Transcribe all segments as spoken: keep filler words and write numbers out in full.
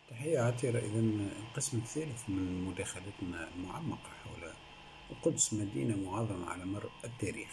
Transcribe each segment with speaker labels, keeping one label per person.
Speaker 1: تحية عطرة. إذا القسم الثالث من مداخلتنا المعمقة حول القدس مدينة معظمة على مر التاريخ.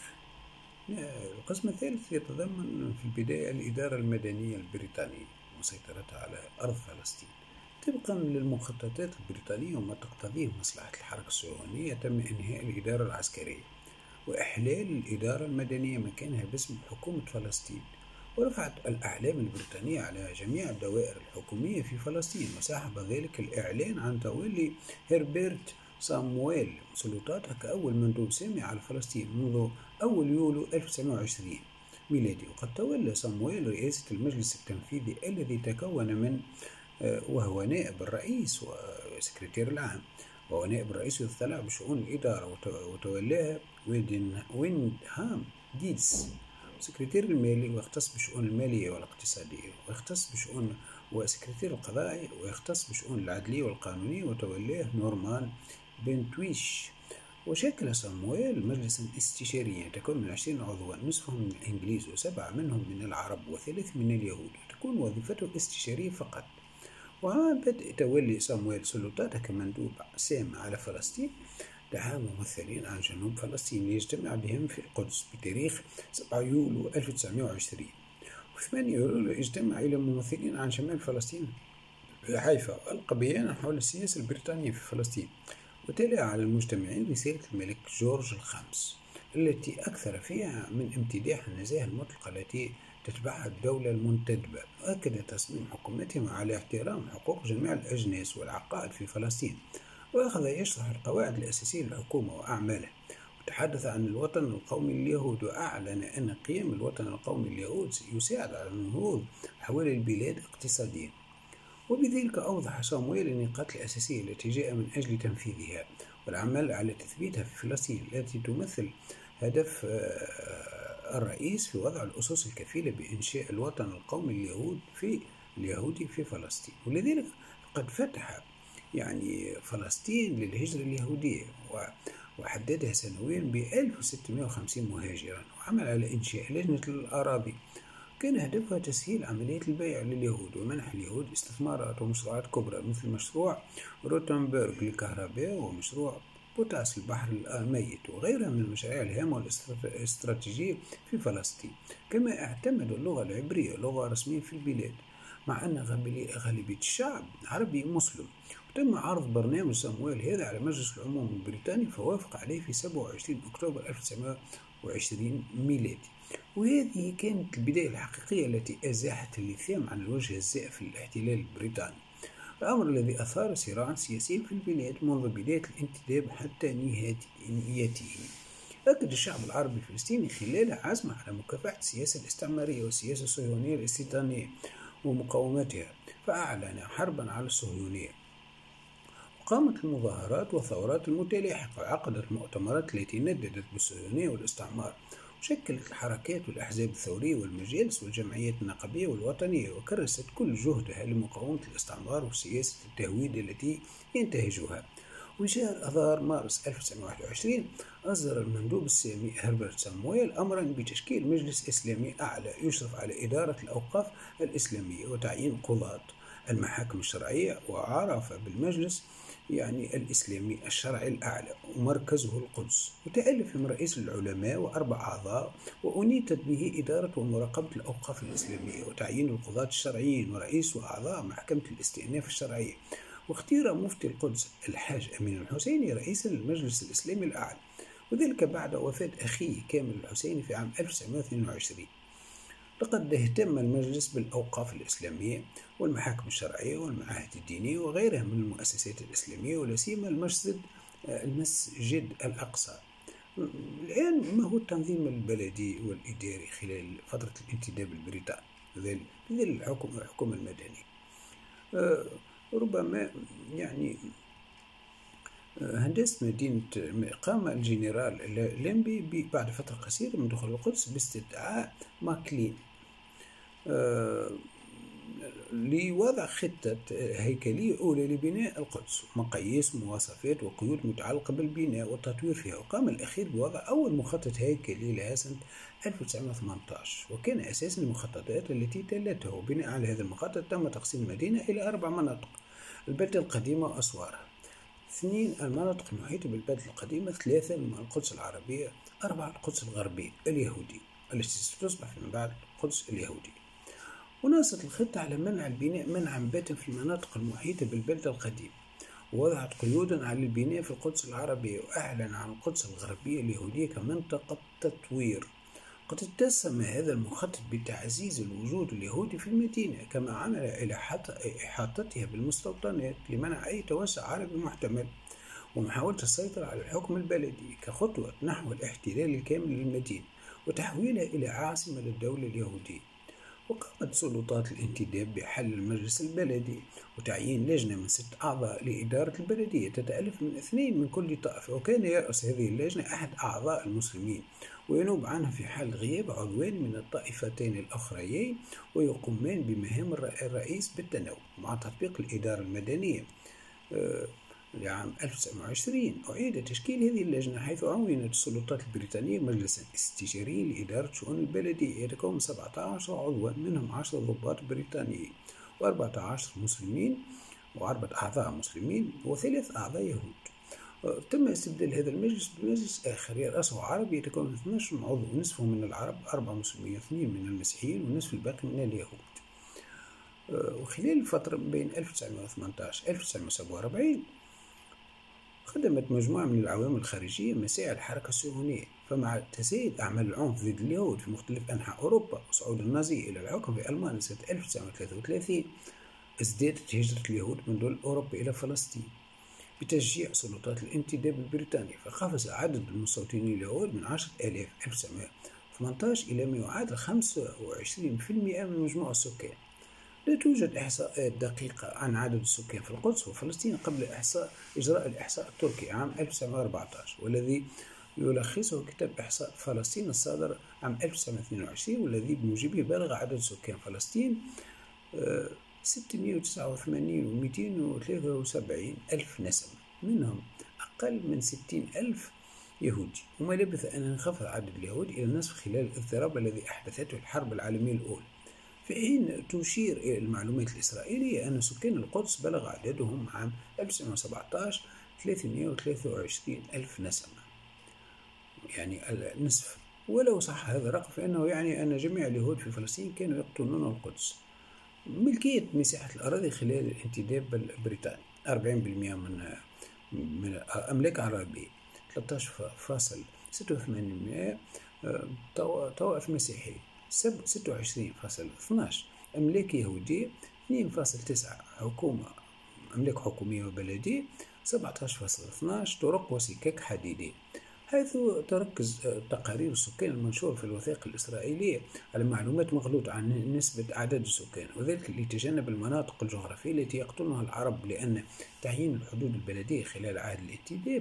Speaker 1: القسم الثالث يتضمن في البداية الإدارة المدنية البريطانية وسيطرتها على أرض فلسطين طبقا للمخططات البريطانية وما تقتضيه مصلحة الحركة الصهيونية. تم إنهاء الإدارة العسكرية وإحلال الإدارة المدنية مكانها باسم حكومة فلسطين، ورفعت الأحلام البريطانية على جميع الدوائر الحكومية في فلسطين، وساهم ذلك الإعلان عن تولي هربرت صامويل سلطاته كأول مندوب سامي على فلسطين منذ أول يوليو ألف وتسعمائة وعشرين ميلادي. وقد تولى صامويل رئاسة المجلس التنفيذي الذي تكون من وهو نائب الرئيس وسكرتير العام، وهو نائب الرئيس يطلع بشؤون الإدارة وتولاها ويندهام ديدس سكرتير المالي ويختص بشؤون المالية والاقتصادية، ويختص بشؤون وسكرتير القضائي ويختص بشؤون العدلية والقانونية وتولاه نورمان بنتويش. وشكل صامويل مجلسا استشاريا يتكون من عشرين عضوا، نصفهم من الإنجليز وسبعة منهم من العرب وثلاث من اليهود، تكون وظيفته استشارية فقط. وعام بدء تولي صامويل سلطاته كمندوب سام على فلسطين دعا ممثلين عن جنوب فلسطين ليجتمع بهم في القدس بتاريخ سبعة يوليو ألف وتسعمائة وعشرين، وفي ثمانية يوليو اجتمع إلى ممثلين عن شمال فلسطين في حيفا ألقى بيانا حول السياسة البريطانية في فلسطين، وتلا على المجتمعين رسالة الملك جورج الخامس التي أكثر فيها من امتداح النزاهة المطلقة التي تتبعها الدولة المنتدبة، وأكد تصميم حكومتهم على احترام حقوق جميع الأجناس والعقائد في فلسطين، وأخذ يشرح القواعد الأساسية للحكومة وأعمالها، وتحدث عن الوطن القومي لليهود، وأعلن أن قيام الوطن القومي لليهود يساعد على النهوض حول البلاد اقتصاديا. وبذلك أوضح صامويل النقاط الأساسية التي جاء من أجل تنفيذها والعمل على تثبيتها في فلسطين، التي تمثل هدف الرئيس في وضع الأسس الكفيلة بإنشاء الوطن القومي لليهود في اليهودي في فلسطين. ولذلك قد فتح يعني فلسطين للهجرة اليهودية وحددها سنويا ب ألف وستمائة وخمسين مهاجرا، وعمل على إنشاء لجنة الأراضي كان هدفها تسهيل عملية البيع لليهود ومنح اليهود استثمارات ومشروعات كبرى مثل مشروع روتنبرغ للكهرباء ومشروع بوتاس البحر الميت وغيرها من المشاريع الهامة والاستراتيجية في فلسطين. كما اعتمدوا اللغة العبرية لغة رسمية في البلاد، مع أن غالبية الشعب عربي مسلم. وتم عرض برنامج صامويل هذا على مجلس العموم البريطاني فوافق عليه في سبعة وعشرين أكتوبر ألف وتسعمائة وعشرين ميلادي. وهذه كانت البداية الحقيقية التي أزاحت اللثام عن الوجه الزائف للاحتلال البريطاني، الأمر الذي أثار صراعا سياسيا في البلاد منذ بداية الانتداب حتى نهايته. أكد الشعب العربي الفلسطيني خلال عزمه على مكافحة السياسة الاستعمارية والسياسة الصهيونية الاستيطانية ومقاومتها، فأعلن حربا على الصهيونية. قامت المظاهرات والثورات المتلاحقة وعقدت المؤتمرات التي نددت بالصهيونية والاستعمار، وشكلت الحركات والأحزاب الثورية والمجالس والجمعيات النقابية والوطنية، وكرست كل جهدها لمقاومة الاستعمار وسياسة التهويد التي ينتهجها. وفي شهر أذار مارس ألف وتسعمائة وواحد وعشرين أصدر المندوب السامي هربرت صامويل أمرا بتشكيل مجلس إسلامي أعلى يشرف على إدارة الأوقاف الإسلامية وتعيين قضاة المحاكم الشرعية، وعرف بالمجلس يعني الإسلامي الشرعي الأعلى ومركزه القدس، وتألف من رئيس العلماء وأربع أعضاء، وأنيتت به إدارة ومراقبة الأوقاف الإسلامية وتعيين القضاة الشرعيين ورئيس وأعضاء محكمة الاستئناف الشرعية. واختير مفتي القدس الحاج أمين الحسيني رئيسا للمجلس الإسلامي الأعلى، وذلك بعد وفاة أخيه كامل الحسيني في عام ألف وتسعمائة واثنين وعشرين. لقد اهتم المجلس بالأوقاف الإسلامية والمحاكم الشرعية والمعاهد الدينية وغيرها من المؤسسات الإسلامية، ولا سيما المسجد المسجد الأقصى. الآن ما هو التنظيم البلدي والإداري خلال فترة الانتداب البريطاني بذل الحكم الحكومة المدنية؟ ربما يعني هندسة مدينة قام الجنرال ليمبي بعد فترة قصيرة من دخول القدس باستدعاء ماكلين لوضع خطة هيكلية أولى لبناء القدس، مقاييس ومواصفات وقيود متعلقة بالبناء والتطوير فيها. وقام الأخير بوضع أول مخطط هيكلي لها سنة ألف وتسعمائة وثمانية عشر، وكان أساسا المخططات التي تلته. وبناء على هذا المخطط تم تقسيم المدينة إلى أربع مناطق البلدة القديمة وأسوارها. اثنين المناطق المحيطة بالبلدة القديمة. ثلاثة القدس العربية. أربعة القدس الغربية اليهودية التي ستصبح فيما بعد القدس اليهودية. ونصت الخطة على منع البناء منعا باتا في المناطق المحيطة بالبلدة القديمة، ووضعت قيودا على البناء في القدس العربية، وأعلن عن القدس الغربية اليهودية كمنطقة تطوير. قد اتسم هذا المخطط بتعزيز الوجود اليهودي في المدينة، كما عمل إلى إحاطتها بالمستوطنات لمنع أي توسع عربي محتمل، ومحاولة السيطرة على الحكم البلدي كخطوة نحو الاحتلال الكامل للمدينة وتحويلها إلى عاصمة للدولة اليهودية. وقامت سلطات الانتداب بحل المجلس البلدي وتعيين لجنة من ست أعضاء لإدارة البلدية تتألف من اثنين من كل طائفة، وكان يرأس هذه اللجنة أحد أعضاء المسلمين، وينوب عنها في حال غياب عضوين من الطائفتين الأخريين، ويقومان بمهام الرئيس بالتناوب مع تطبيق الإدارة المدنية. لعام ألف وتسعمائة وعشرين أعيد تشكيل هذه اللجنة، حيث عونت السلطات البريطانية مجلسا استشاريا لإدارة شؤون البلدية يتكون من سبعة عشر عضوا، منهم عشرة ضباط بريطانيين وأربعة عشر مسلمين وأربعة أعضاء مسلمين وثلاث أعضاء يهود. تم استبدال هذا المجلس بمجلس آخر يرأسه عربي يتكون من اثني عشر عضو، نصفه من العرب، أربعة مسلمين، اثنين من المسيحيين، والنصف الباقي من اليهود. وخلال الفترة بين ألف وتسعمائة وثمانية عشر وألف وتسعمائة وسبعة وأربعين خدمت مجموعة من العوامل الخارجية مساعي الحركة الصهيونية، فمع تزايد أعمال العنف ضد اليهود في مختلف أنحاء أوروبا وصعود النازي إلى الحكم في ألمانيا سنة ألف وتسعمائة وثلاثة وثلاثين، ازدادت هجرة اليهود من دول أوروبا إلى فلسطين بتشجيع سلطات الانتداب البريطاني، فقفز عدد المستوطنين اليهود من عشرة آلاف ألف وتسعمائة وثمانية عشر إلى ما يعادل خمسة وعشرين بالمئة من مجموع السكان. لا توجد إحصاءات دقيقة عن عدد السكان في القدس وفلسطين قبل إحصاء إجراء الإحصاء التركي عام ألف وتسعمائة وأربعة عشر، والذي يلخصه كتاب إحصاء فلسطين الصادر عام ألف وتسعمائة واثنين وعشرين، والذي بموجبه بلغ عدد سكان فلسطين ستمائة وتسعة وثمانين ومئتين وثلاثة وسبعين ألف نسمة، منهم أقل من ستين ألف يهودي. وما لبث أن انخفض عدد اليهود إلى النصف خلال الاضطراب الذي أحدثته الحرب العالمية الأولى، في حين تشير إلى المعلومات الإسرائيلية أن سكان القدس بلغ عددهم عام ألف وتسعمائة وسبعة عشر ثلاثمائة وثلاثة وعشرين ألف نسمة، يعني النصف. ولو صح هذا الرقم فإنه يعني أن جميع اليهود في فلسطين كانوا يقطنون القدس. ملكية مساحة الأراضي خلال الانتداب البريطاني أربعين بالمئة من من أملاك عربية، ثلاثة عشر فاصلة ستة وثمانين بالمئة طوائف مسيحية، ستة وعشرين فاصلة اثني عشر أملاك يهودية، اثنين فاصلة تسعة حكومة أملاك حكومية وبلدية، سبعة عشر فاصلة اثني عشر طرق وسكك حديدية. حيث تركز تقارير السكان المنشورة في الوثائق الإسرائيلية على معلومات مغلوطة عن نسبة أعداد السكان، وذلك لتجنب المناطق الجغرافية التي يقطنها العرب، لأن تعيين الحدود البلدية خلال عهد الانتداب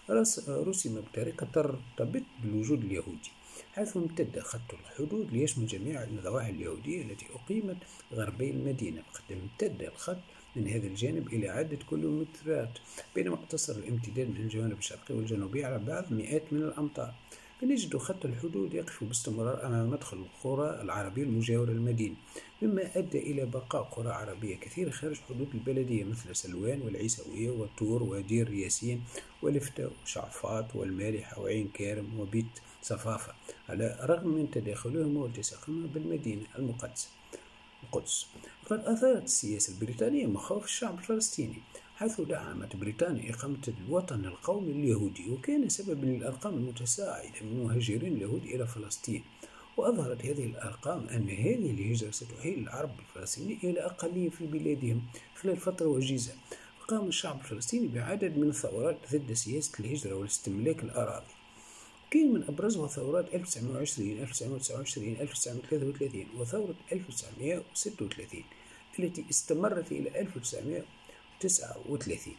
Speaker 1: رسم بطريقة ترتبط بالوجود اليهودي، حيث امتد خط الحدود ليشمل جميع النواحي اليهودية التي أقيمت غربي المدينة، وقد امتد الخط من هذا الجانب إلى عدة كيلومترات، بينما اقتصر الامتداد من الجوانب الشرقية والجنوبية على بعض مئات من الأمتار. فنجد خط الحدود يقف باستمرار أمام مدخل القرى العربية المجاورة للمدينة، مما أدى إلى بقاء قرى عربية كثيرة خارج حدود البلدية مثل سلوان والعيسوية والطور ودير ياسين ولفتة وشعفاط والمالحة وعين كارم وبيت صفافة، على الرغم من تداخلهم والتصاقهم بالمدينة المقدسة القدس. وقد أثارت السياسة البريطانية مخاوف الشعب الفلسطيني، حيث دعمت بريطانيا إقامة الوطن القومي اليهودي، وكان سببا للأرقام المتساعدة من المهاجرين اليهود إلى فلسطين. وأظهرت هذه الأرقام أن هذه الهجرة ستحيل العرب الفلسطينيين إلى أقلية في بلادهم خلال فترة وجيزة. وقام الشعب الفلسطيني بعدد من الثورات ضد سياسة الهجرة والاستملاك الأراضي، كان من أبرزها ثورات ألف وتسعمائة وعشرين ألف وتسعمائة وتسعة وعشرين ألف وتسعمائة وثلاثة وثلاثين وثورة ألف وتسعمائة وستة وثلاثين التي استمرت إلى ألف وتسعمائة وتسعة وثلاثين،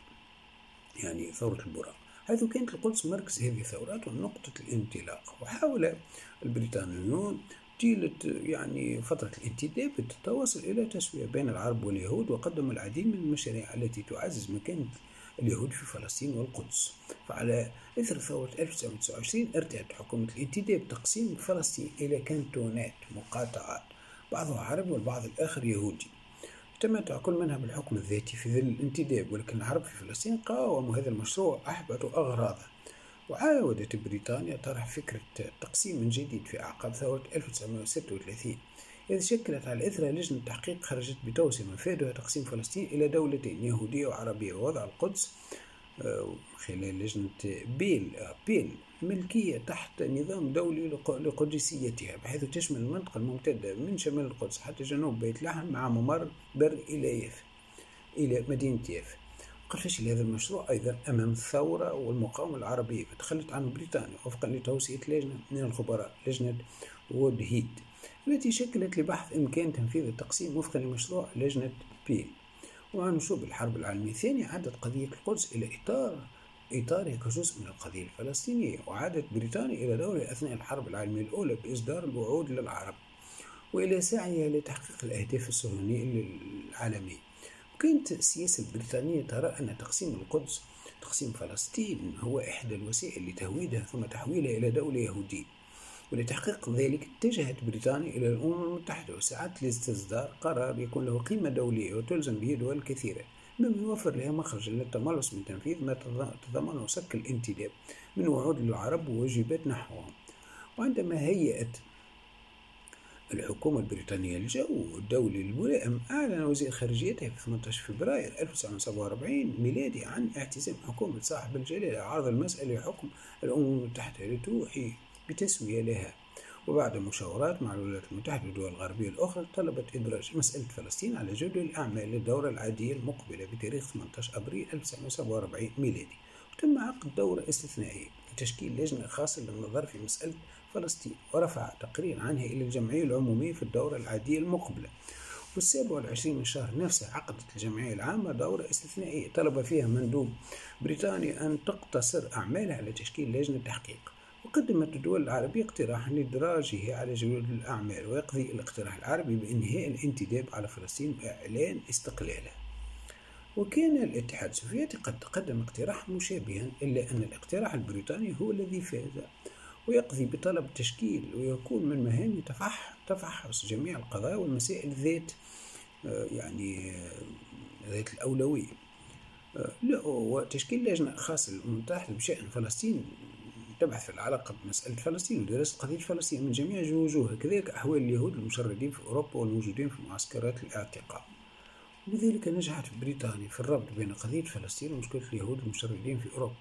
Speaker 1: يعني ثورة البراق، حيث كانت القدس مركز هذه الثورات ونقطة الانطلاق. وحاول البريطانيون طيلة يعني فترة الانتداب التواصل إلى تسوية بين العرب واليهود، وقدموا العديد من المشاريع التي تعزز مكانة اليهود في فلسطين والقدس. فعلى إثر ثورة ألف وتسعمائة وتسعة وعشرين ارتأت حكومة الانتداب تقسيم فلسطين إلى كانتونات مقاطعات، بعضها عربي والبعض الآخر يهودي، تمتع كل منها بالحكم الذاتي في ظل الانتداب، ولكن العرب في فلسطين قاوموا هذا المشروع، أحبطوا أغراضه. وعاودت بريطانيا طرح فكرة تقسيم من جديد في أعقاب ثورة ألف وتسعمائة وستة وثلاثين، إذ شكلت على إثرها لجنة تحقيق خرجت بتوصية مفادها تقسيم فلسطين إلى دولتين، يهودية وعربية، ووضع القدس خلال لجنة بيل بيل ملكية تحت نظام دولي لقدسيتها، بحيث تشمل المنطقة الممتدة من شمال القدس حتى جنوب بيت لحم مع ممر بر إلى يافا إلى مدينة يافا. قد فشل هذا المشروع أيضا أمام الثورة والمقاومة العربية، فتخلت عنه بريطانيا وفقا لتوصية لجنة من الخبراء، لجنة وود هيد، التي شكلت لبحث إمكان تنفيذ التقسيم وفقا لمشروع لجنة بيل. ومع نشوب الحرب العالمية الثانية عادت قضية القدس إلى إطار إطارها كجزء من القضية الفلسطينية، وعادت بريطانيا إلى دورها أثناء الحرب العالمية الأولى بإصدار الوعود للعرب وإلى سعيها لتحقيق الأهداف الصهيونية العالمية. وكانت السياسة البريطانية ترى أن تقسيم القدس تقسيم فلسطين هو إحدى الوسائل لتهويدها ثم تحويلها إلى دولة يهودية، ولتحقيق ذلك اتجهت بريطانيا إلى الأمم المتحدة وسعت لاستصدار قرار يكون له قيمة دولية وتلزم به دول كثيرة، مما يوفر لها مخرجا للتملص من تنفيذ ما تضمنه سك الانتداب من وعود للعرب وواجبات نحوهم. وعندما هيأت الحكومة البريطانية الجو الدولي الملائم، أعلن وزير خارجيتها في ثمانية عشر فبراير ألف وتسعمائة وسبعة وأربعين ميلادي عن اعتزام حكومة صاحب الجلالة عرض المسألة لحكم الأمم المتحدة لتوحي بتسوية لها. وبعد مشاورات مع الولايات المتحدة والدول الغربية الأخرى، طلبت إدراج مسألة فلسطين على جدول الأعمال للدورة العادية المقبلة بتاريخ ثمانية عشر أبريل ألف وتسعمائة وسبعة وأربعين ميلادي. وتم عقد دورة استثنائية لتشكيل لجنة خاصة للنظر في مسألة فلسطين، ورفع تقرير عنها إلى الجمعية العمومية في الدورة العادية المقبلة. والسابع والعشرين من الشهر نفسه عقدت الجمعية العامة دورة استثنائية طلب فيها مندوب بريطانيا أن تقتصر أعمالها على تشكيل لجنة تحقيق. وقدمت الدول العربية اقتراحا لإدراجه على جدول الأعمال، ويقضي الاقتراح العربي بإنهاء الانتداب على فلسطين وإعلان استقلالها. وكان الاتحاد السوفيتي قد قدم اقتراحا مشابها، إلا أن الاقتراح البريطاني هو الذي فاز، ويقضي بطلب تشكيل ويكون من مهام تفحص جميع القضايا والمسائل ذات يعني ذات الأولوية، وتشكيل لجنة خاصة للأمم المتحدة بشأن فلسطين تبحث في العلاقة بمسألة فلسطين ودراسة قضية فلسطين من جميع وجوهها، كذلك أحوال اليهود المشردين في أوروبا والموجودين في معسكرات الاعتقال. وبذلك نجحت بريطانيا في الربط بين قضية فلسطين ومشكلة اليهود المشردين في أوروبا،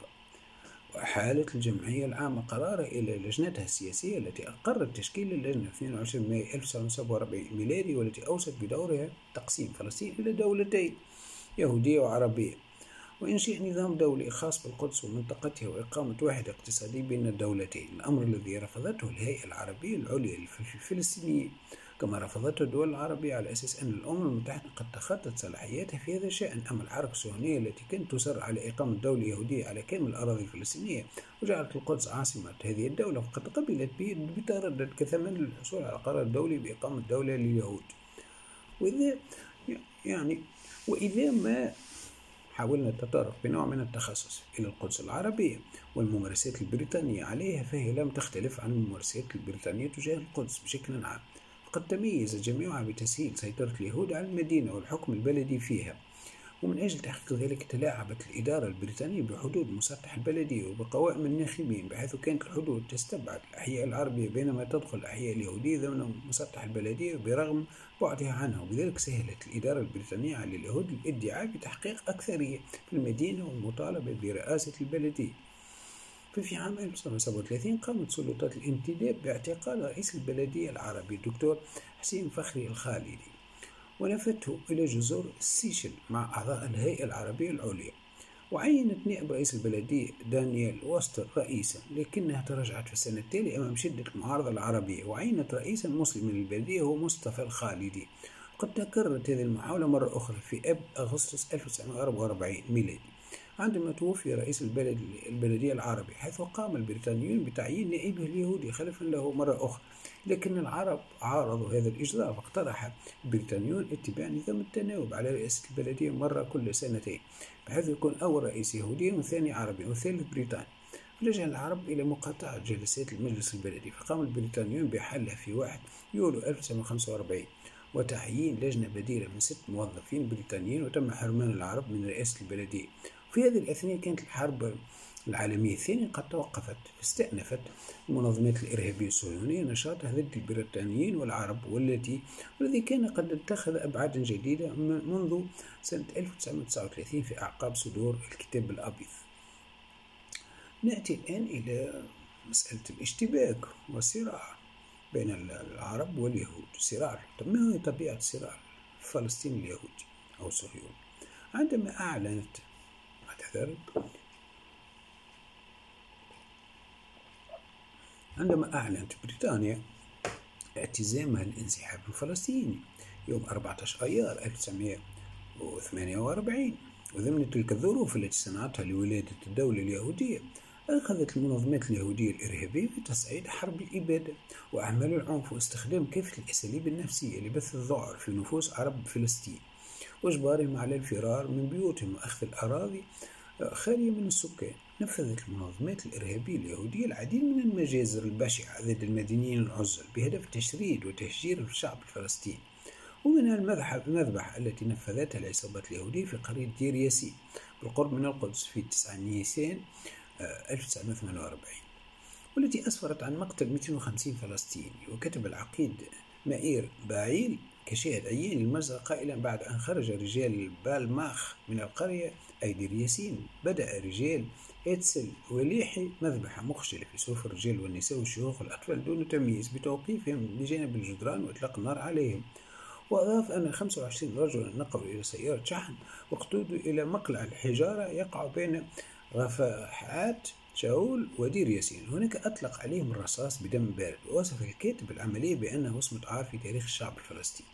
Speaker 1: وأحالت الجمعية العامة قرارها إلى لجنتها السياسية التي أقرت تشكيل اللجنة اثنين وعشرين مايو ألف وتسعمائة وسبعة وأربعين ميلادي، والتي أوصت بدورها تقسيم فلسطين إلى دولتين، يهودية وعربية، وإنشاء نظام دولي خاص بالقدس ومنطقتها، وإقامة وحدة اقتصادية بين الدولتين، الأمر الذي رفضته الهيئة العربية العليا للفلسطينيين، كما رفضته الدول العربية على أساس أن الأمم المتحدة قد تخطت صلاحياتها في هذا الشأن. أما الحركة الصهيونية التي كانت تصر على إقامة دولة يهودية على كامل الأراضي الفلسطينية وجعلت القدس عاصمة هذه الدولة، فقد قبلت به بتردد كثمن للحصول على قرار دولي بإقامة دولة لليهود. وإذا يعني وإذا ما حاولنا التطرق بنوع من التخصص إلى القدس العربية والممارسات البريطانية عليها، فهي لم تختلف عن الممارسات البريطانية تجاه القدس بشكل عام، فقد تميز جميعها بتسهيل سيطرة اليهود على المدينة والحكم البلدي فيها. ومن أجل تحقيق ذلك تلاعبت الإدارة البريطانية بحدود مسطح البلدية وبقوائم الناخبين، بحيث كانت الحدود تستبعد الأحياء العربية بينما تدخل الأحياء اليهودية ضمن مسطح البلدية برغم بعدها عنها. وبذلك سهلت الإدارة البريطانية على اليهود الادعاء بتحقيق أكثرية في المدينة والمطالبة برئاسة البلدية. ففي عام ألف وتسعمائة وسبعة وثلاثين قامت سلطات الانتداب باعتقال رئيس البلدية العربي الدكتور حسين فخري الخالدي، ونفته إلى جزر السيشل مع أعضاء الهيئة العربية العليا، وعينت نائب رئيس البلدية دانيال وستر رئيسا، لكنها تراجعت في السنة التالية أمام شدة المعارضة العربية، وعينت رئيسا مسلما للبلدية هو مصطفى الخالدي. قد تكررت هذه المحاولة مرة أخرى في أب أغسطس ألف وتسعمائة وأربعة وأربعين ميلادي عندما توفي رئيس البلد البلدية العربي، حيث قام البريطانيون بتعيين نائبه اليهودي خلفا له مرة أخرى، لكن العرب عارضوا هذا الإجراء، فاقترح البريطانيون اتباع نظام التناوب على رئاسة البلدية مرة كل سنتين، بحيث يكون أول رئيس يهودي والثاني عربي والثالث بريطاني. لجأ العرب إلى مقاطعة جلسات المجلس البلدي، فقام البريطانيون بحلها في واحد يوليو ألف وتسعمائة وخمسة وأربعين، وتعيين لجنة بديلة من ست موظفين بريطانيين، وتم حرمان العرب من رئاسة البلدية. في هذه الأثناء كانت الحرب العالمية الثانية قد توقفت، فاستأنفت المنظمات الإرهابية الصهيونية نشاطها ضد البريطانيين والعرب، والتي والذي كان قد اتخذ أبعادا جديدة منذ سنة ألف وتسعمائة وتسعة وثلاثين في أعقاب صدور الكتاب الأبيض. نأتي الآن إلى مسألة الاشتباك والصراع بين العرب واليهود. صراع، ما هي طبيعة الصراع الفلسطيني اليهودي أو الصهيوني؟ عندما أعلنت عندما أعلنت بريطانيا اعتزامها الانسحاب الفلسطيني يوم أربعة عشر أيار ألف وتسعمائة وثمانية وأربعين، وضمن تلك الظروف التي صنعتها لولادة الدولة اليهودية، أخذت المنظمات اليهودية الإرهابية في تصعيد حرب الإبادة وأعمال العنف واستخدام كافة الأساليب النفسية لبث الذعر في نفوس عرب فلسطين وإجبارهم على الفرار من بيوتهم وأخذ الأراضي خالية من السكان. نفذت المنظمات الإرهابية اليهودية العديد من المجازر البشعة ضد المدنيين العزل بهدف تشريد وتهجير الشعب الفلسطيني، ومنها المذبحة التي نفذتها العصابات اليهودية في قرية دير ياسين بالقرب من القدس في تسعة نيسان ألف وتسعمائة وثمانية وأربعين، والتي أسفرت عن مقتل مئتين وخمسين فلسطيني. وكتب العقيد مائير باعيل كشاهد عيان للمجزرة قائلا: بعد أن خرج رجال بالماخ من القرية أي دير ياسين، بدأ رجال إتسل وليحي مذبحة مخجلة في صفوف الرجال والنساء والشيوخ والأطفال دون تمييز، بتوقيفهم بجانب الجدران وإطلاق النار عليهم. وأضاف أن خمسة وعشرين رجلا نقلوا إلى سيارة شحن واقتودوا إلى مقلع الحجارة يقع بين غفاحات شاول ودير ياسين. هناك أطلق عليهم الرصاص بدم بارد. ووصف الكاتب العملية بأنه وصمة عار في تاريخ الشعب الفلسطيني.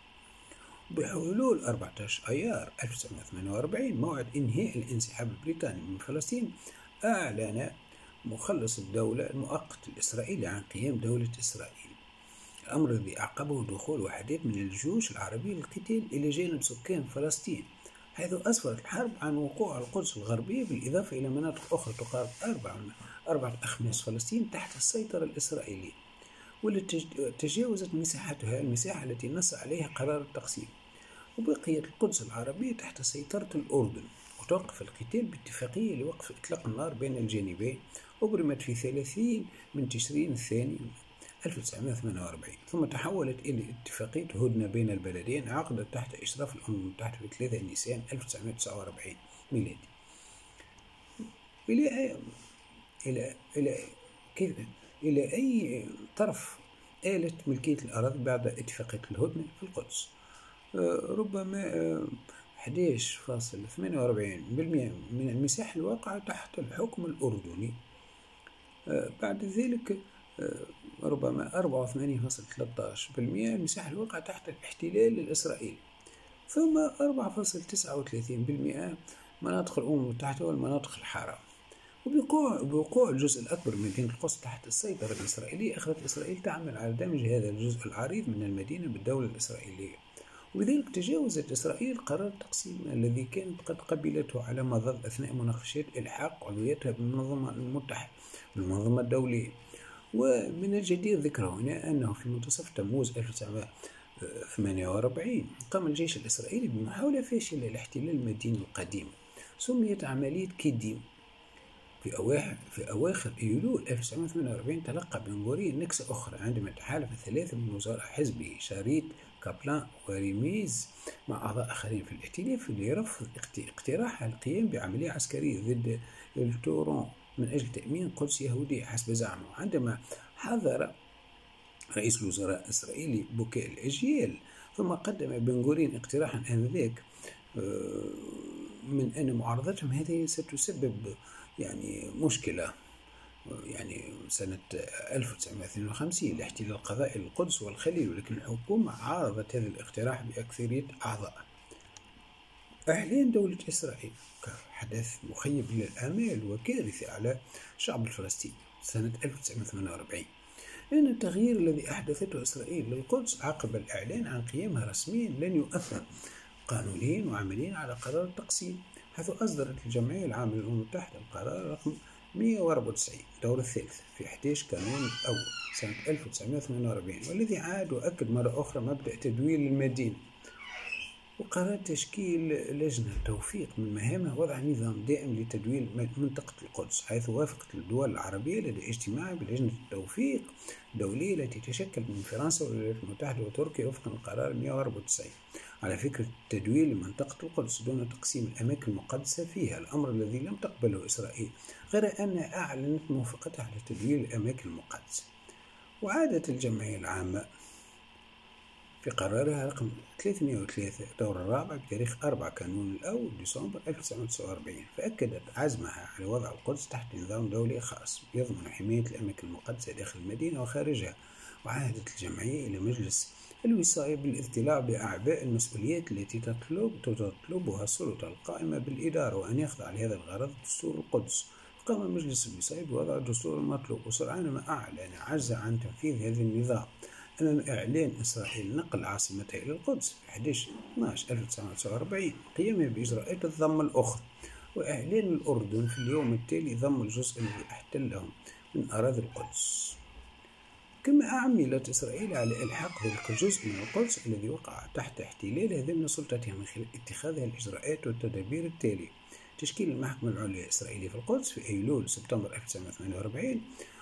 Speaker 1: بحلول أربعة عشر أيار ألف وتسعمائة وثمانية وأربعين موعد إنهاء الانسحاب البريطاني من فلسطين، أعلن مخلص الدولة المؤقت الإسرائيلي عن قيام دولة إسرائيل، الأمر الذي أعقبه دخول وحدات من الجيوش العربية للقتال إلى جانب سكان فلسطين، حيث أسفرت الحرب عن وقوع القدس الغربية بالإضافة إلى مناطق أخرى تقارب أربعة أخماس فلسطين تحت السيطرة الإسرائيلية، والتي تجاوزت مساحتها المساحة التي نص عليها قرار التقسيم. وبقيت القدس العربية تحت سيطرة الأردن. وتوقف القتال باتفاقية لوقف إطلاق النار بين الجانبين أبرمت في ثلاثين من تشرين الثاني ألف وتسعمائة وثمانية وأربعين، ثم تحولت إلى اتفاقية هدنة بين البلدين عقدت تحت إشراف الأمم المتحدة في ثلاثة نيسان ألف وتسعمائة وتسعة وأربعين ميلادي. إلى إلى إلى كيف إلى أي طرف آلت ملكية الأراضي بعد اتفاقية الهدنة في القدس؟ ربما أحد عشر فاصلة ثمانية وأربعين بالمئة من المساحة الواقعة تحت الحكم الأردني. بعد ذلك ربما أربعة وثمانين فاصلة ثلاثة عشر بالمئة المساحة الواقعة تحت الاحتلال الإسرائيلي، ثم أربعة فاصلة تسعة وثلاثين بالمئة مناطق الأمم المتحدة والمناطق الحارة. وبوقوع بوقوع الجزء الأكبر من مدينة القدس تحت السيطرة الإسرائيلية، أخذت إسرائيل تعمل على دمج هذا الجزء العريض من المدينة بالدولة الإسرائيلية، وبذلك تجاوزت إسرائيل قرار التقسيم الذي كانت قد قبلته على مضض أثناء مناقشات إلحاق عضويتها بالمنظمة المتحدة بالمنظمة الدولية. ومن الجدير ذكر هنا أنه في منتصف تموز ألف وتسعمائة وثمانية وأربعين قام الجيش الإسرائيلي بمحاولة فاشلة لاحتلال المدينة القديمة، سميت عملية كيديم. في أواخر في أواخر أيلول ألف وتسعمائة وثمانية وأربعين تلقى بن غوريون نكسة أخرى عندما تحالف ثلاثة من وزراء حزبه شاريت كابلان وريميز مع أعضاء آخرين في الائتلاف لرفض اقتراح القيام بعملية عسكرية ضد التورون من أجل تأمين قدس يهودية حسب زعمه. عندما حذر رئيس الوزراء الإسرائيلي بكاء الأجيال، ثم قدم بن غوريون اقتراحا آنذاك من أن معارضتهم هذه ستسبب يعني مشكلة، يعني سنة ألف وتسعمائة واثنين وخمسين لاحتلال قضائي القدس والخليل، ولكن الحكومة عارضت هذا الاقتراح بأكثرية أعضاء. إعلان دولة إسرائيل كحدث مخيب للآمال وكارثة على الشعب الفلسطيني سنة ألف وتسعمائة وثمانية وأربعين، لأن التغيير الذي أحدثته إسرائيل للقدس عقب الإعلان عن قيامها رسميا لن يؤثر قانونيا وعمليا على قرار التقسيم، حيث أصدرت الجمعية العامة للأمم المتحدة القرار رقم مئة وأربعة وتسعين دور الثالث في أحد عشر كانون الأول سنة ألف وتسعمئة وثمانية وأربعين، والذي عاد وأكد مرة أخرى مبدأ تدوير المدينة، وقرر تشكيل لجنة توفيق من مهامها وضع نظام دائم لتدوير منطقة القدس، حيث وافقت الدول العربية لدى اجتماع بلجنة التوفيق الدولية التي تشكل من فرنسا والولايات المتحدة وتركيا وفقا للقرار مئة وأربعة وتسعين على فكرة التدوير لمنطقة القدس دون تقسيم الأماكن المقدسة فيها، الأمر الذي لم تقبله إسرائيل، غير أنها أعلنت موافقتها على تدوير الأماكن المقدسة. وعادت الجمعية العامة في قرارها رقم ثلاثمئة وثلاثة دور الرابع بتاريخ أربعة كانون الأول ديسمبر ألف وتسعمئة وتسعة وأربعين، فأكدت عزمها على وضع القدس تحت نظام دولي خاص يضمن حماية الأماكن المقدسة داخل المدينة وخارجها. وعهدت الجمعية إلى مجلس الوصاية بالاطلاع بأعباء المسؤوليات التي تطلب تطلبها السلطة القائمة بالإدارة، وأن يخضع لهذا الغرض دستور القدس. قام مجلس الوصاية بوضع الدستور المطلوب، وسرعان ما أعلن عجزه عن تنفيذ هذا النظام أمام إعلان إسرائيل نقل عاصمتها إلى القدس في أحد عشر اثناشر ألف وتسعمئة وتسعة وأربعين، قيامها بإجراءات الضم الأخرى، وإعلان الأردن في اليوم التالي ضم الجزء الذي احتله من أراضي القدس. كما عملت إسرائيل على إلحاق ذلك الجزء من القدس الذي وقع تحت احتلالها ضمن سلطتها من خلال اتخاذها الإجراءات والتدابير التالية: تشكيل المحكمة العليا الإسرائيلية في القدس في أيلول سبتمبر ألف وتسعمئة وثمانية وأربعين،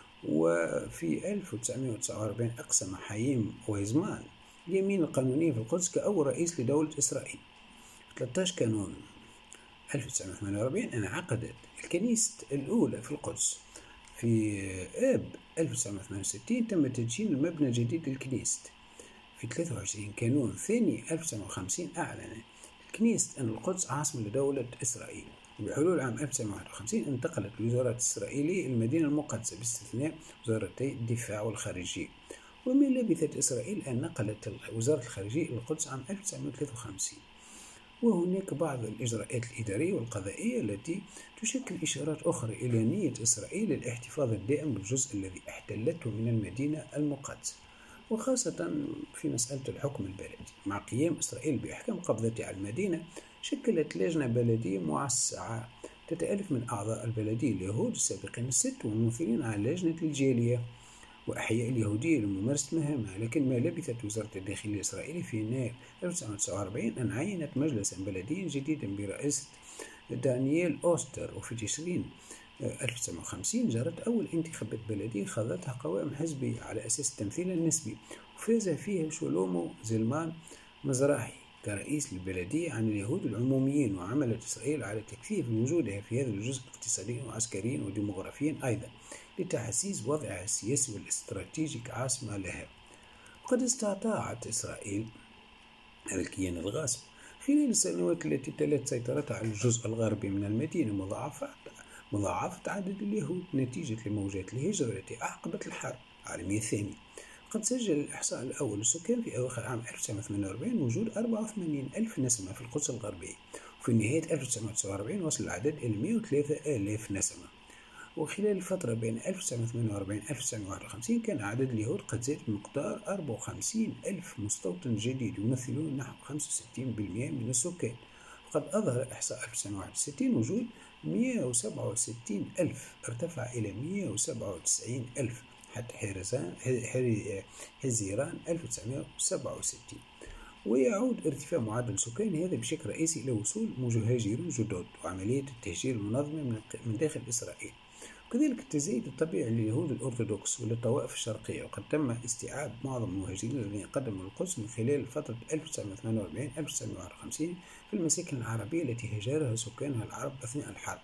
Speaker 1: وفي ألف وتسعمئة وتسعة وأربعين أقسم حايم ويزمان اليمين القانونية في القدس كأول رئيس لدولة إسرائيل. في ثلاثة عشر كانون ألف وتسعمئة وثمانية وأربعين انعقدت الكنيسة الأولى في القدس. في آب ألف وتسعمئة وثمانية وستين تم تدشين المبنى الجديد للكنيسة. في ثلاثة وعشرين كانون الثاني ألف وتسعمئة وخمسين أعلنت الكنيسة أن القدس عاصمة لدولة إسرائيل. وبحلول عام ألف وتسعمئة وواحد وخمسين انتقلت الوزارات الإسرائيلية المدينة المقدسة باستثناء وزارتي الدفاع والخارجية. وما لبثت إسرائيل أن نقلت وزارة الخارجية إلى القدس عام ألف وتسعمئة وثلاثة وخمسين. وهناك بعض الإجراءات الإدارية والقضائية التي تشكل إشارات أخرى إلى نية إسرائيل للاحتفاظ الدائم بالجزء الذي احتلته من المدينة المقدسة، وخاصة في مسألة الحكم البلدي. مع قيام إسرائيل بإحكام قبضتها على المدينة، شكلت لجنة بلدية موسعة تتألف من أعضاء البلدية اليهود السابقين الست وممثلين على لجنة الجالية وأحياء اليهودية لممارسة مهامها. لكن ما لبثت وزارة الداخلية الإسرائيلية في يناير ألف وتسعمئة وتسعة وأربعين أن عينت مجلسا بلديا جديدا برئاسة دانييل أوستر، وفي تشرين ألف وتسعمئة وخمسين جرت أول انتخابات بلدية خاضتها قوائم حزبية على أساس التمثيل النسبي، وفاز فيها شولومو زلمان مزراحي كرئيس للبلدية عن اليهود العموميين. وعملت إسرائيل على تكثيف وجودها في هذا الجزء اقتصاديا وعسكريا وديموغرافيا أيضا لتحسيس وضعها السياسي والاستراتيجي كعاصمة لها. وقد استطاعت إسرائيل الكيان الغاصب خلال السنوات التي تلت سيطرتها على الجزء الغربي من المدينة مضاعفة مضاعفة عدد اليهود نتيجة لموجات الهجرة التي أعقبت الحرب العالمية الثانية. قد سجل الإحصاء الأول للسكان في أواخر عام ألف وتسعمئة وثمانية وأربعين وجود أربعة وثمانين ألف نسمة في القدس الغربية، وفي نهاية ألف وتسعمئة وتسعة وأربعين وصل العدد إلى مئة وثلاثة آلاف نسمة. وخلال الفترة بين ألف وتسعمئة وثمانية وأربعين وألف وتسعمئة وواحد وخمسين كان عدد اليهود قد زاد بمقدار أربعة وخمسين ألف مستوطن جديد يمثلون نحو خمسة وستين بالمئة من السكان. وقد أظهر إحصاء ألف وتسعمئة وواحد وستين وجود مئة وسبعة وستين ألف ارتفع إلى مئة وسبعة وتسعين ألف حتى حزيران حزيران ألف وتسعمئة وسبعة وستين. ويعود ارتفاع معدل السكان هذا بشكل رئيسي إلى وصول مهاجرين جدد وعملية التهجير المنظمة من داخل إسرائيل، وكذلك التزايد الطبيعي لليهود الأرثوذكس وللطوائف الشرقية. وقد تم استيعاب معظم المهاجرين الذين قدموا القدس من خلال فترة ألف وتسعمئة وثمانية وأربعين ألف وتسعمئة وواحد وخمسين في المساكن العربية التي هاجرها سكانها العرب أثناء الحرب.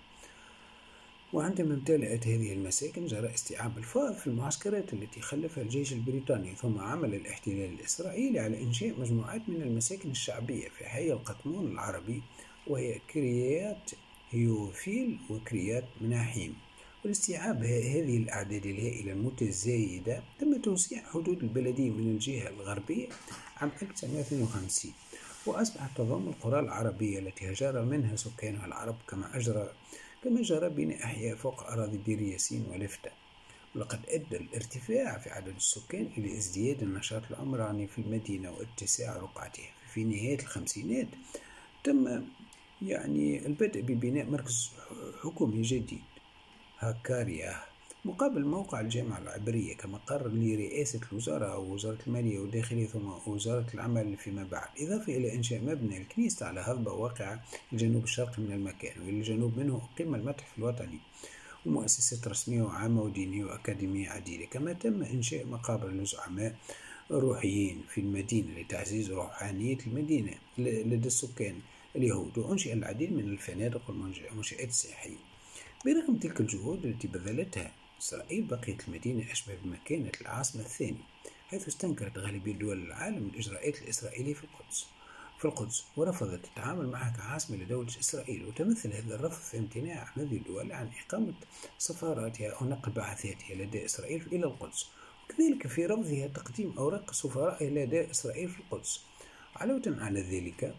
Speaker 1: وعندما امتلأت هذه المساكن جرى استيعاب الفائض في المعسكرات التي خلفها الجيش البريطاني. ثم عمل الاحتلال الإسرائيلي على إنشاء مجموعات من المساكن الشعبية في حي القطمون العربي، وهي كريات هيوفيل وكريات مناحيم. والاستيعاب هذه الأعداد الهائلة المتزايدة تم توسيع حدود البلدية من الجهة الغربية عام ألف وتسعمئة واثنين وخمسين، وأصبحت تضم القرى العربية التي هاجر منها سكانها العرب، كما أجرى كما جرى بناء أحياء فوق أراضي دير ياسين ولفتة. ولقد أدى الارتفاع في عدد السكان إلى ازدياد النشاط العمراني في المدينة واتساع رقعتها. في نهاية الخمسينات تم يعني البدء ببناء مركز حكومي جديد هاكاريا مقابل موقع الجامعة العبرية كمقر لرئاسة الوزارة أو وزارة المالية والداخلية ثم وزارة العمل فيما بعد، إضافة إلى إنشاء مبنى الكنيسة على هضبة واقعة الجنوب الشرقي من المكان، وإلى الجنوب منه أقيم المتحف الوطني ومؤسسات رسمية وعامة ودينية وأكاديمية عديدة. كما تم إنشاء مقابر للزعماء الروحيين في المدينة لتعزيز روحانية المدينة لدى السكان اليهود، وأنشئ العديد من الفنادق والمنشآت السياحية. برغم تلك الجهود التي بذلتها إسرائيل، بقيت المدينة أشبه بمكانة العاصمة الثانية، حيث استنكرت غالبية دول العالم الإجراءات الإسرائيلية في القدس في القدس ورفضت التعامل معها كعاصمة لدولة إسرائيل. وتمثل هذا الرفض في امتناع هذه الدول عن إقامة سفاراتها أو نقل بعثاتها لدى إسرائيل إلى القدس، وكذلك في رفضها تقديم أوراق سفرائها لدى إسرائيل في القدس. علاوة على ذلك،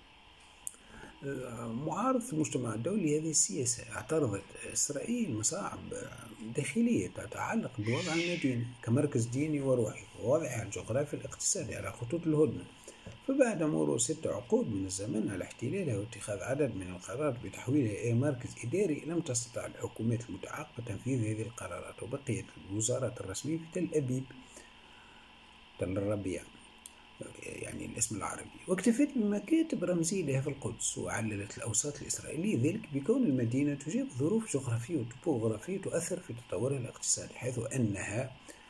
Speaker 1: معارضة المجتمع الدولي هذه السياسة اعترضت إسرائيل مصاعب داخلية تتعلق بوضع المدينة كمركز ديني وروحي ووضعها الجغرافي الاقتصادي على خطوط الهدنة. فبعد مرور ست عقود من الزمن على احتلالها واتخاذ عدد من القرارات بتحويلها إلى مركز إداري، لم تستطع الحكومات المتعاقبة تنفيذ هذه القرارات، وبقيت الوزارات الرسمية في تل أبيب تل الربيع يعني الاسم العربي، واكتفت بمكاتب رمزية لها في القدس. وعللت الأوساط الإسرائيلية ذلك بكون المدينة تجيب ظروف جغرافية وتوبوغرافية تؤثر في تطورها الاقتصادي، حيث أنها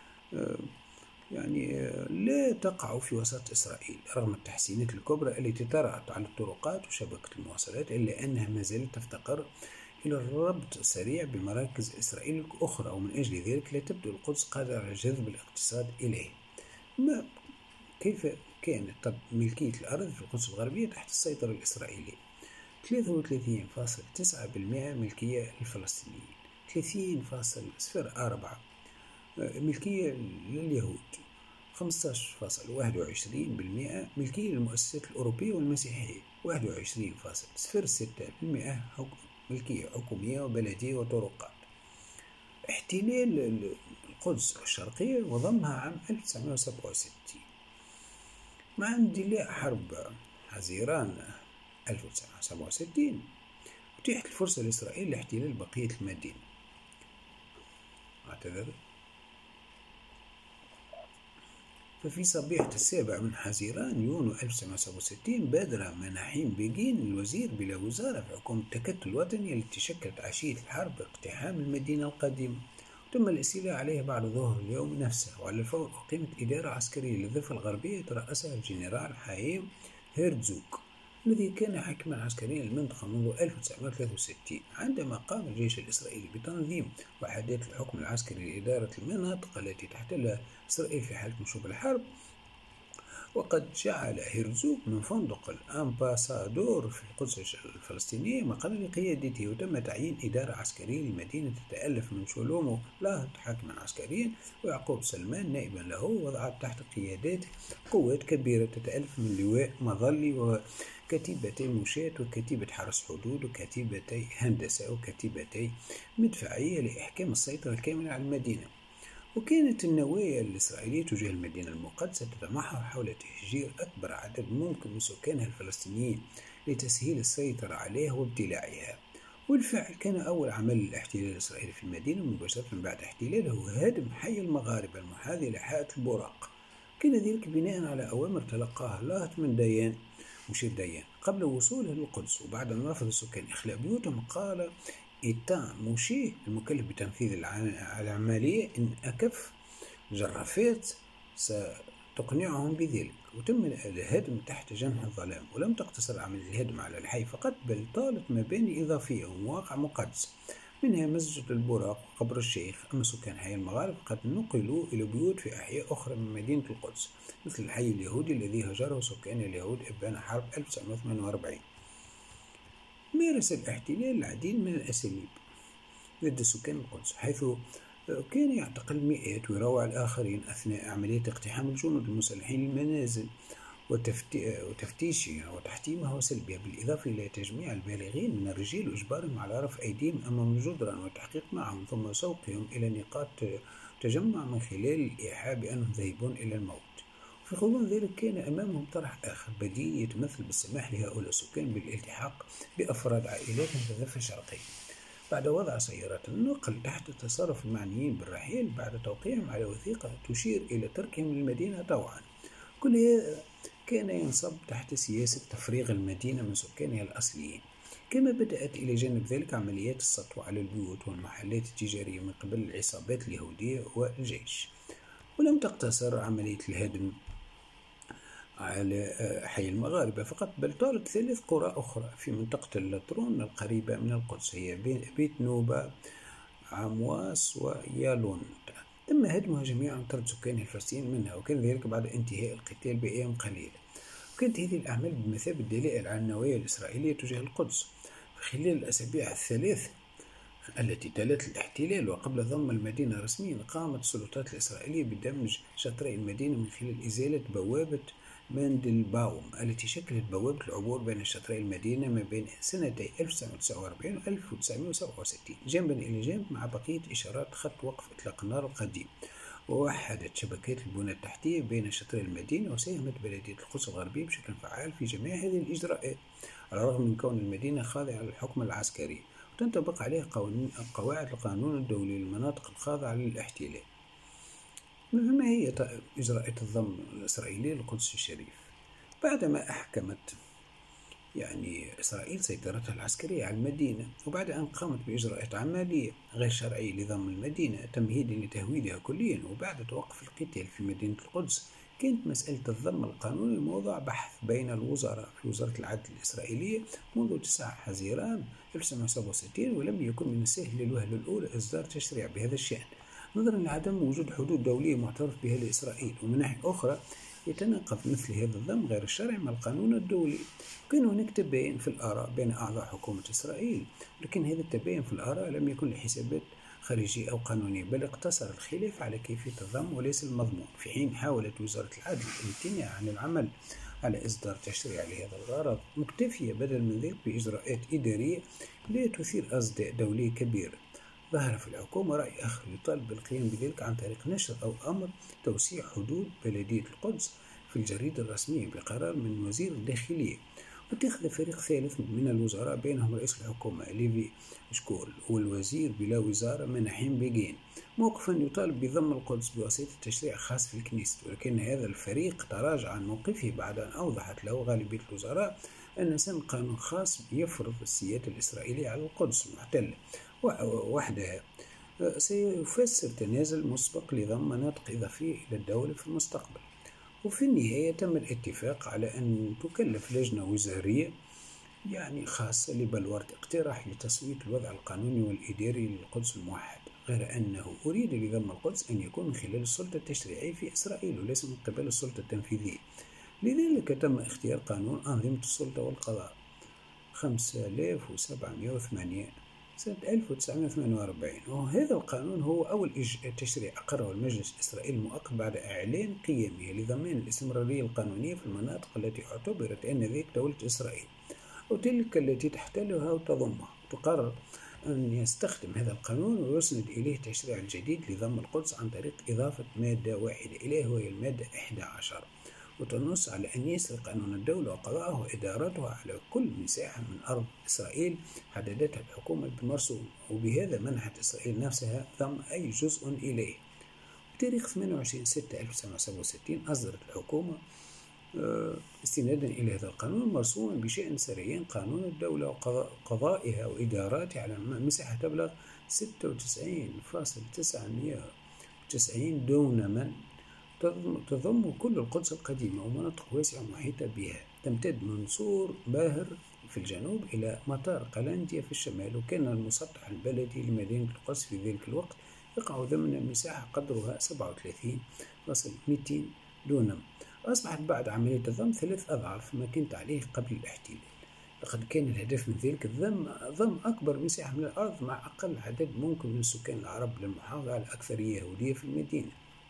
Speaker 1: يعني لا تقع في وسط إسرائيل رغم التحسينات الكبرى التي طرأت على الطرقات وشبكة المواصلات، إلا أنها ما زالت تفتقر إلى الربط السريع بمراكز إسرائيل الأخرى، ومن أجل ذلك لا تبدو القدس قادرة على جذب الاقتصاد إليه. ما كيف كانت طب ملكية الأرض في القدس الغربية تحت السيطرة الإسرائيلية؟ ثلاثة وثلاثين فاصلة تسعة بالمئة ملكية للفلسطينيين، ثلاثين فاصلة صفر أربعة ملكية لليهود، خمسة عشر فاصلة واحد وعشرين بالمئة ملكية للمؤسسات الأوروبية والمسيحية، واحد وعشرين فاصلة صفر ستة بالمئة ملكية حكومية وبلدية وطرقات. احتلال القدس الشرقية وضمها عام ألف وتسعمائة وسبعة وستين مع اندلاع حرب حزيران ألف وتسعمائة وسبعة وستين، أتيحت الفرصة لإسرائيل لاحتلال بقية المدينة. اعتذر ففي صبيحة السابع من حزيران يونيو ألف وتسعمائة وسبعة وستين بادر مناحيم بيجين الوزير بلا وزارة في حكومة التكتل الوطني التي شكلت عشية الحرب اقتحام المدينة القديمة، تم الاستيلاء عليها بعد ظهر اليوم نفسه. وعلى الفور أقيمت إدارة عسكرية للضفة الغربية ترأسها الجنرال حايم هيرتزوغ الذي كان حاكما عسكريا للمنطقة منذ ألف وتسعمائة وثلاثة وستين، عندما قام الجيش الإسرائيلي بتنظيم وحدات الحكم العسكري لإدارة المناطق التي تحتلها إسرائيل في حالة نشوب الحرب. وقد جعل هيرتزوغ من فندق الأمباسادور في القدس الفلسطينية مقر لقيادته، وتم تعيين إدارة عسكرية للمدينة تتألف من شلومو لاهط حاكما عسكريا ويعقوب سلمان نائبا له، وضعت تحت قيادته قوات كبيرة تتألف من لواء مظلي وكتيبتي مشاة وكتيبة حرس حدود وكتيبتي هندسة وكتيبتي مدفعية لإحكام السيطرة الكاملة على المدينة. وكانت النوايا الإسرائيلية تجاه المدينة المقدسة تتمحور حول تهجير أكبر عدد ممكن من سكانها الفلسطينيين لتسهيل السيطرة عليها وابتلاعها. والفعل كان أول عمل للاحتلال الإسرائيلي في المدينة مباشرة بعد احتلاله هو هدم حي المغاربة المحاذي لحائط البراق. كان ذلك بناء على أوامر تلقاها لاهط من ديان مشير ديان قبل وصوله للقدس، وبعد أن رفض السكان إخلاء بيوتهم قال إيتان موشي المكلف بتنفيذ العملية إن أكف جرافات ستقنعهم بذلك. وتم الهدم تحت جنح الظلام، ولم تقتصر عملية الهدم على الحي فقط بل طالت مباني إضافية ومواقع مقدسة منها مسجد البراق وقبر الشيخ. أما سكان حي المغاربة قد نقلوا إلى بيوت في أحياء أخرى من مدينة القدس مثل الحي اليهودي الذي هجره سكان اليهود إبان حرب ألف وتسعمائة وثمانية وأربعين. مارس الاحتلال العديد من الأساليب ضد سكان القدس، حيث كان يعتقل مئات ويروع الآخرين أثناء عملية اقتحام الجنود المسلحين للمنازل وتفتيشها وتحطيمها وسلبها، بالإضافة إلى تجميع البالغين من الرجال وإجبارهم على رفع أيديهم أمام الجدران والتحقيق معهم ثم سوقهم إلى نقاط تجمع من خلال الإيحاء بأنهم ذاهبون إلى الموت. في غضون ذلك كان أمامهم طرح آخر بديل يتمثل بالسماح لهؤلاء السكان بالالتحاق بأفراد عائلاتهم في الضفة الشرقية، بعد وضع سيارات النقل تحت تصرف المعنيين بالرحيل بعد توقيعهم على وثيقة تشير إلى تركهم للمدينة طوعا. كل هذا كان ينصب تحت سياسة تفريغ المدينة من سكانها الأصليين، كما بدأت إلى جانب ذلك عمليات السطو على البيوت والمحلات التجارية من قبل العصابات اليهودية والجيش. ولم تقتصر عملية الهدم على حي المغاربة فقط، بل طالت ثلاث قرى أخرى في منطقة اللاترون القريبة من القدس، هي بيت نوبة، عمواس، ويالون. تم هدمها جميعا وطرد سكانها الفلسطينيين منها، وكان ذلك بعد انتهاء القتال بأيام قليلة. وكانت هذه الأعمال بمثابة دلائل على النوايا الإسرائيلية تجاه القدس. خلال الأسابيع الثلاث التي تلت الاحتلال وقبل ضم المدينة رسميا، قامت السلطات الإسرائيلية بدمج شطري المدينة من خلال إزالة بوابة ماندلباوم التي شكلت بوابة العبور بين شطري المدينة ما بين سنتي ألف وتسعمائة وتسعة وأربعين و ألف وتسعمائة وسبعة وستين جنبا إلى جنب مع بقية إشارات خط وقف إطلاق النار القديم. ووحدت شبكات البنى التحتية بين شطري المدينة، وساهمت بلدية القدس الغربية بشكل فعال في جميع هذه الإجراءات على الرغم من كون المدينة خاضعة للحكم العسكري وتنطبق عليها قواعد القانون الدولي للمناطق الخاضعة للاحتلال. ما هي إجراءات الضم الإسرائيلي للقدس الشريف؟ بعدما أحكمت يعني إسرائيل سيطرتها العسكرية على المدينة، وبعد أن قامت بإجراءات عملية غير شرعية لضم المدينة تمهيدا لتهويدها كليا، وبعد توقف القتال في مدينة القدس، كانت مسألة الضم القانوني موضوع بحث بين الوزراء في وزارة العدل الإسرائيلية منذ تسعة حزيران ألف وتسعمائة وسبعة وستين، ولم يكن من السهل للوهلة الأولى إصدار تشريع بهذا الشأن نظرا لعدم وجود حدود دولية معترف بها لإسرائيل. ومن ناحية أخرى يتناقض مثل هذا الضم غير الشرعي مع القانون الدولي. كان هناك تباين في الآراء بين أعضاء حكومة إسرائيل، لكن هذا التباين في الآراء لم يكن لحسابات خارجية أو قانونية، بل اقتصر الخلاف على كيفية الضم وليس المضمون. في حين حاولت وزارة العدل الامتناع عن العمل على إصدار تشريع لهذا الغرض، مكتفية بدل من ذلك بإجراءات إدارية لا تثير أصداء دولي كبير. ظهر في الحكومة رأي آخر يطالب بالقيام بذلك عن طريق نشر أو أمر توسيع حدود بلدية القدس في الجريدة الرسمية بقرار من وزير الداخلية. واتخذ فريق ثالث من الوزراء بينهم رئيس الحكومة ليفي شكول والوزير بلا وزارة مناحيم بيجين موقفا يطالب بضم القدس بواسطة تشريع خاص في الكنيست، ولكن هذا الفريق تراجع عن موقفه بعد أن أوضحت له غالبية الوزراء أن سن قانون خاص يفرض السيادة الإسرائيلية على القدس المحتلة وحدها سيفسر تنازل مسبق لضم مناطق إضافية إلى الدولة في المستقبل. وفي النهاية تم الاتفاق على أن تكلف لجنة وزارية يعني خاصة لبلورة اقتراح لتصويت الوضع القانوني والإداري للقدس الموحد، غير أنه أريد لضم القدس أن يكون من خلال السلطة التشريعية في إسرائيل وليس من قبل السلطة التنفيذية. لذلك تم اختيار قانون أنظمة السلطة والقضاء خمسة آلاف وسبعمائة وثمانية سنة ألف وتسعمائة وثمانية وأربعين، وهذا القانون هو أول تشريع أقره المجلس الإسرائيلي المؤقت بعد إعلان قيامه لضمان الاستمرارية القانونية في المناطق التي اعتبرت آنذاك دولة إسرائيل وتلك التي تحتلها وتضمها. تقرر أن يستخدم هذا القانون ويسند إليه تشريع الجديد لضم القدس عن طريق إضافة مادة واحدة إليه وهي المادة إحدى عشر، وتنص على أن يسري قانون الدولة وقضاءه وإدارتها على كل مساحة من أرض إسرائيل حددتها الحكومة بمرسوم، وبهذا منحت إسرائيل نفسها ضم أي جزء إليه. بتاريخ ثمانية وعشرين ستة ألف وتسعمائة وسبعة وستين أصدرت الحكومة استنادا إلى هذا القانون مرسوما بشأن سريان قانون الدولة وقضائها وإداراتها على مساحة تبلغ ستة وتسعين فاصلة تسعمائة وتسعين دونما تضم كل القدس القديمة ومناطق واسعة محيطة بها، تمتد من سور باهر في الجنوب إلى مطار قلنديا في الشمال. وكان المسطح البلدي لمدينة القدس في ذلك الوقت يقع ضمن مساحة قدرها سبعة وثلاثين فاصلة مئتين دونم. أصبحت بعد عملية الضم ثلاث أضعاف ما كانت عليه قبل الاحتلال. لقد كان الهدف من ذلك الضم ضم أكبر مساحة من الأرض مع أقل عدد ممكن من سكان العرب للمحافظة على الأكثرية اليهودية في المدينة.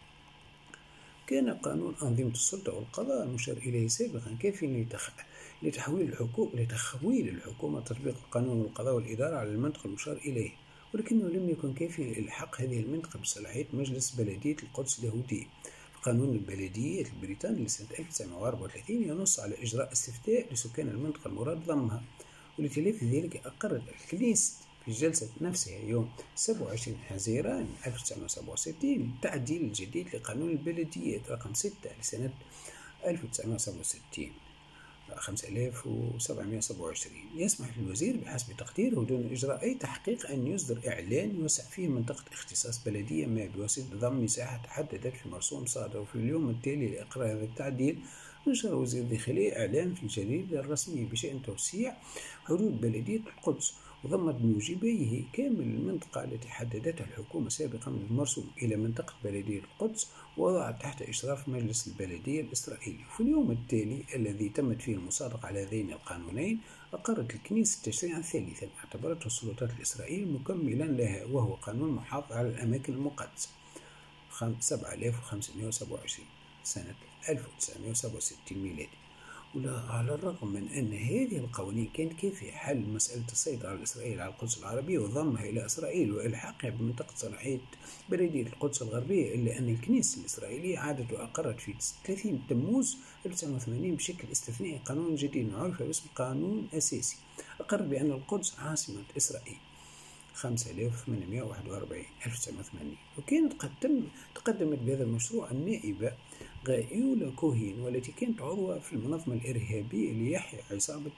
Speaker 1: كان قانون أنظمة السلطة والقضاء المشار إليه سابقا كافيا لتحويل الحكومة لتخويل الحكومة تطبيق القانون والقضاء والإدارة على المنطقة المشار إليه، ولكنه لم يكن كافيا لإلحاق هذه المنطقة بصلاحية مجلس بلدية القدس اليهودية. قانون البلدية البريطاني لسنة ألف وتسعمائة وأربعة وثلاثين ينص على إجراء استفتاء لسكان المنطقة المراد ضمها، ولتلافي ذلك أقرت الكنيست في جلسة نفسها يوم سبعة وعشرين حزيران ألف وتسعمائة وسبعة وستين التعديل الجديد لقانون البلديات رقم ستة لسنة ألف وتسعمائة وسبعة وستين خمسة آلاف وسبعمائة وسبعة وعشرين يسمح للوزير بحسب تقديره دون إجراء أي تحقيق أن يصدر إعلان يوسع فيه منطقة اختصاص بلدية ما بواسطة ضم مساحة تحددت في مرسوم صادر وفي اليوم التالي لإقرار هذا التعديل نشر وزير الداخلية إعلان في الجريدة الرسمية بشأن توسيع حدود بلدية القدس وضم بموجبيه كامل المنطقة التي حددتها الحكومة سابقا من المرسوم إلى منطقة بلدية القدس ووضعت تحت إشراف مجلس البلدية الإسرائيلي. في اليوم التالي الذي تمت فيه المصادقة على هذين القانونين أقرت الكنيسة تشريعا ثالثا اعتبرته السلطات الإسرائيلية مكملا لها وهو قانون المحافظة على الأماكن المقدسة سبعة آلاف وخمسمائة وسبعة وعشرين سنة ألف وتسعمائة وسبعة وستين ميلادي. وعلى الرغم من أن هذه القوانين كانت كافية حل مسألة السيطرة على إسرائيل على القدس العربية وضمها إلى إسرائيل وإلحاقها بمنطقة صلاحية بلدية القدس الغربية، إلا أن الكنيسة الإسرائيلية عادت وأقرت في ثلاثين تموز ألف وتسعمائة وثمانين بشكل استثنائي قانون جديد عرف باسم قانون أساسي أقر بأن القدس عاصمة إسرائيل خمسة آلاف وثمانمائة وواحد وأربعين ألف وتسعمائة وثمانين. وكانت قد تم تقدمت بهذا المشروع النائبة غايولا كوهين والتي كانت عضوة في المنظمة الإرهابية ليحيى عصابة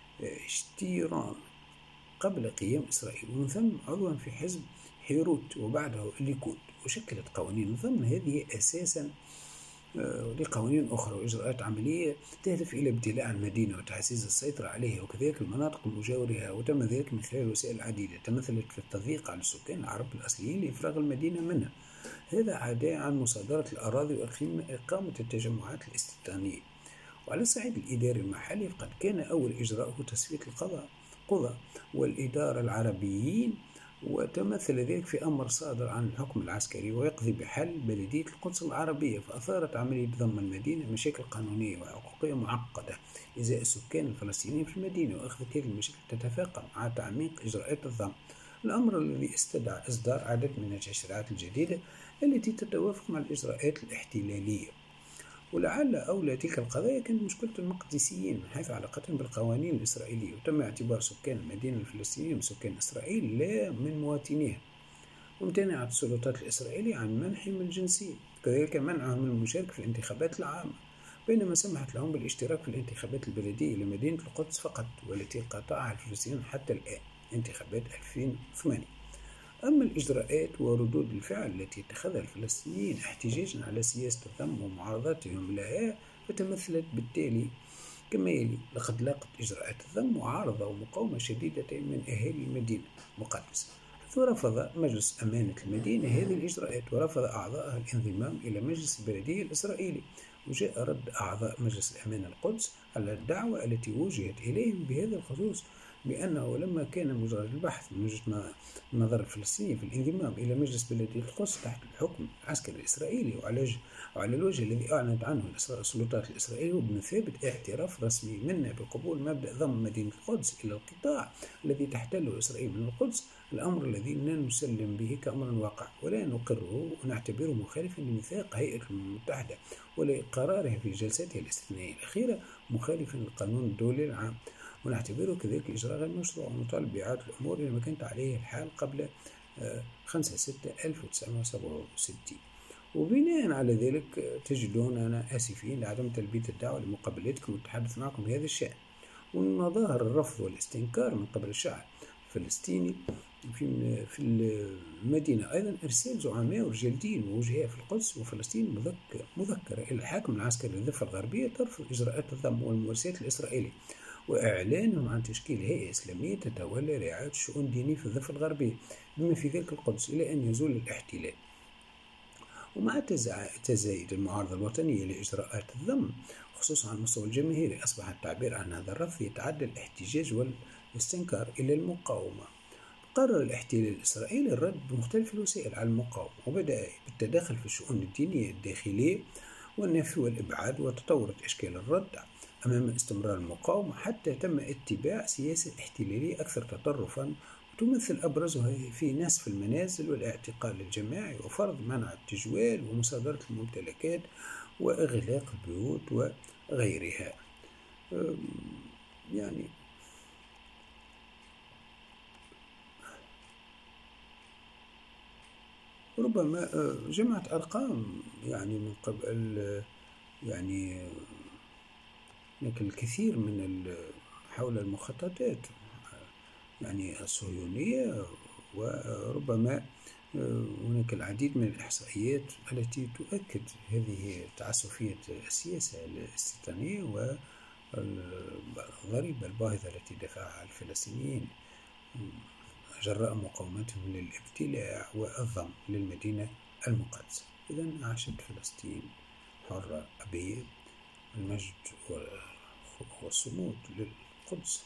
Speaker 1: شتيران قبل قيام إسرائيل ومن ثم عضوا في حزب حيروت وبعده الليكود. وشكلت قوانين ضمن هذه أساسا لقوانين أخرى وإجراءات عملية تهدف إلى ابتلاع المدينة وتعزيز السيطرة عليها وكذلك المناطق المجاورة، وتم ذلك من خلال وسائل عديدة تمثلت في التضييق على السكان العرب الأصليين لإفراغ المدينة منها، هذا عدا عن مصادرة الأراضي وإقامة التجمعات الاستيطانية. وعلى الصعيد الإداري المحلي فقد كان أول إجراء هو تسوية القضاء قضى والإدارة العربيين، وتمثل ذلك في أمر صادر عن الحكم العسكري ويقضي بحل بلدية القدس العربية، فأثارت عملية ضم المدينة مشاكل قانونية وحقوقية معقدة إزاء السكان الفلسطينيين في المدينة، وأخذت هذه المشاكل تتفاقم مع تعميق إجراءات الضم، الأمر الذي استدعى إصدار عدد من التشريعات الجديدة التي تتوافق مع الإجراءات الاحتلالية. ولعل أولى تلك القضايا كانت مشكلة المقدسيين من حيث علاقتهم بالقوانين الإسرائيلية، وتم اعتبار سكان المدينة الفلسطينية من سكان إسرائيل لا من مواطنيها، وامتنعت السلطات الإسرائيلية عن منحهم الجنسية، كذلك منعهم من المشاركة في الانتخابات العامة، بينما سمحت لهم بالاشتراك في الانتخابات البلدية لمدينة القدس فقط والتي قاطعها الفلسطينيون حتى الآن انتخابات ألفين وثمانية. أما الإجراءات وردود الفعل التي اتخذها الفلسطينيين احتجاجا على سياسة الضم ومعارضتهم لها فتمثلت بالتالي كما يلي: لقد لاقت إجراءات الضم معارضة ومقاومة شديدة من أهالي المدينة المقدسة، حيث رفض مجلس أمانة المدينة هذه الإجراءات ورفض أعضائها الانضمام إلى مجلس البلدية الإسرائيلي، وجاء رد أعضاء مجلس الأمانة القدس على الدعوة التي وجهت إليهم بهذا الخصوص بأنه لما كان مجرد البحث من وجهة النظر الفلسطيني في الانضمام إلى مجلس بلدية القدس تحت الحكم العسكري الإسرائيلي وعلى الوجه الذي أعلنت عنه السلطات الإسرائيلية وبمثابة اعتراف رسمي منا بقبول مبدأ ضم مدينة القدس إلى القطاع الذي تحتله إسرائيل من القدس، الأمر الذي لا نسلم به كأمر واقع ولا نقره ونعتبره مخالفا لميثاق هيئة الأمم المتحدة ولقرارها في جلساتها الاستثنائية الأخيرة مخالفا للقانون الدولي العام، ونعتبره كذلك إجراء غير مشروع ونطالب بإعادة الأمور إلى ما كانت عليه الحال قبل خمسة ستة ألف وتسعمائة وسبعة وستين. وبناء على ذلك تجدوننا آسفين لعدم تلبية الدعوة لمقابلتكم والتحدث معكم بهذا الشأن. ومن مظاهر الرفض والاستنكار من قبل الشعب الفلسطيني في في المدينة أيضا إرسال زعماء ورجال دين ووجهاء في القدس وفلسطين مذكرة إلى الحاكم العسكري للضفة الغربية ترفض إجراءات الضم والممارسات الإسرائيلية، وإعلانهم عن تشكيل هيئة إسلامية تتولى رعاية الشؤون الدينية في الضفة الغربية بما في ذلك القدس إلى أن يزول الاحتلال. ومع تزايد المعارضة الوطنية لإجراءات الضم خصوصا على المستوى الجماهيري أصبح التعبير عن هذا الرفض يتعدى الاحتجاج والاستنكار إلى المقاومة. قرر الاحتلال الإسرائيلي الرد بمختلف الوسائل على المقاومة وبدأ بالتدخل في الشؤون الدينية الداخلية والنفي والإبعاد، وتطورت أشكال الرد أمام استمرار المقاومة حتى تم اتباع سياسة احتلالية أكثر تطرفا وتمثل أبرزها في نسف المنازل والاعتقال الجماعي وفرض منع التجوال ومصادرة الممتلكات وإغلاق البيوت وغيرها. يعني ربما جمعت أرقام يعني من قبل، يعني هناك الكثير من حول المخططات يعني الصهيونية، وربما هناك العديد من الإحصائيات التي تؤكد هذه تعسفية السياسة الاستيطانية والضريبة الباهظة التي دفعها الفلسطينيين جراء مقاومتهم للابتلاع والضم للمدينة المقدسة. إذن عاشت فلسطين حرة أبية، المجد والصمود للقدس.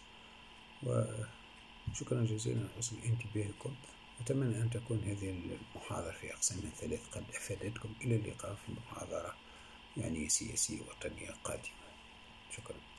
Speaker 1: وشكرا جزيلا على حسن انتباهكم. أتمنى أن تكون هذه المحاضرة في أقسامها الثلاث قد أفادتكم. إلى اللقاء في محاضرة يعني سياسية وطنية قادمة. شكرا.